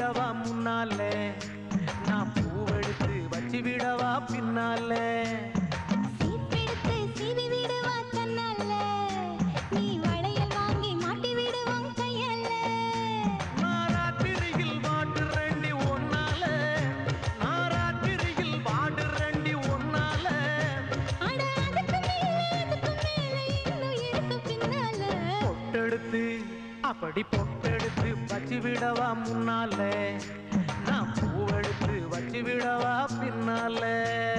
விடவா முன்னாலே நான் பூவெடுத்து வச்சு விடவா பின்னாலே சீப்பெடுத்து சீவி விடுவா தன்னால நீ வளையல் வாங்கி மாட்டி விடுவான் கையால நாராத்திரியில் வாடு ரெண்டி ஒன்னால நாராத்திரியில் வாடு ரெண்டி ஒன்னால அட அதுக்கு மேல இன்னும் இருக்கு பின்னால பொட்டெடுத்து அப்படி பொட்டெடுத்து வச்சு விடவா முன்னாலே நான் பூவெடுத்து வச்சு விடவா பின்னாலே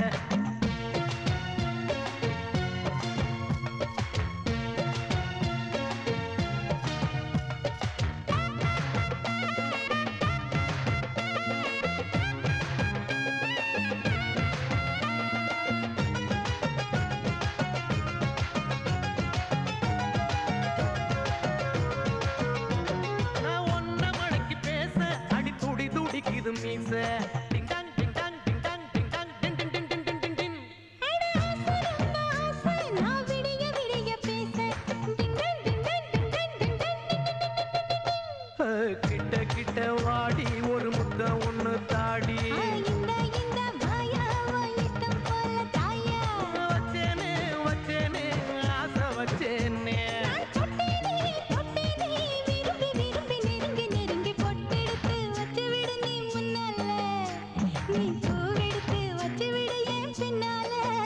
இது மீச ding dong ding dong ding dong ding dong ding ding ding ding ding ding ding அட ஆசை நான் விடிய விடிய பேச ding dong ding dong ding dong ding dong கிட்ட கிட்ட வாடி ஒரு முத்த ஒண்ணு தாடி இந்த மாயாவா இஷ்டம் போல தாயா வச்சேனே வச்சேனே ஆசை வச்சேனே தொட்டேனே விரும்பி விரும்பி நெருங்கி நெருங்கி பொட்டெடுத்து வச்சு விடு நீ முன்னால நீ பூவெடுத்து வச்சு விடு என் பின்னால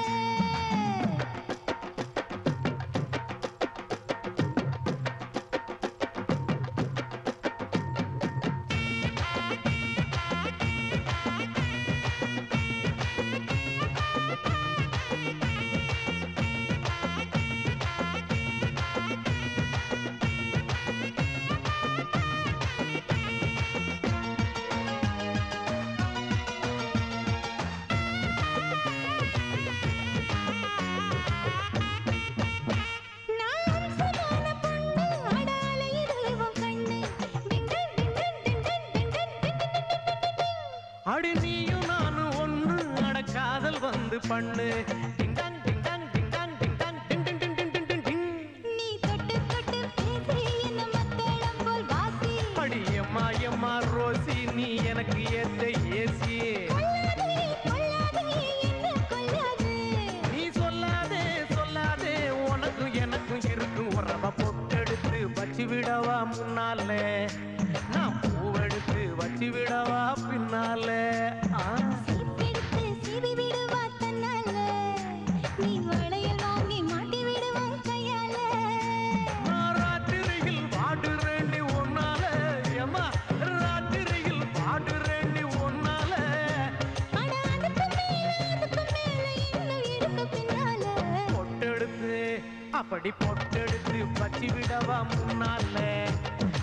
அடி நீயும் நானும் ஒண்ணு அட காதல் வந்து பண்ணு ding dong ding dong ding dong ding dong ding ding ding ding ding ding ding நீ தொட்டு தொட்டு பேசி என்ன மத்தளம் போல் வாசி அடி எம்மா எம்மா ரோசி நீ எனக்கு ஏத்த ஏசி என்ன கொல்லாது நீ சொல்லாதே சொல்லாதே உனக்கும் எனக்கும் இருக்கும் உறவ பொட்டெடுத்து வச்சு விடவா முன்னாலே நான் பூவெடுத்து வச்சு விடவா பின்னாலே சீப்பெடுத்து சீவி விடுவா தன்னால நீ வளையல் வாங்கி மாட்டி விடுவான் கையால ராத்திரியில் வாடு ரெண்டி ஒன்னால ஏமா ராத்திரியில் வாடு ரெண்டி ஒன்னால அட அதுக்கு மேல இன்னும் இருக்கு பின்னால பொட்டெடுத்து அப்படி பொட்டெடுத்து வச்சு விடவா முன்னாலே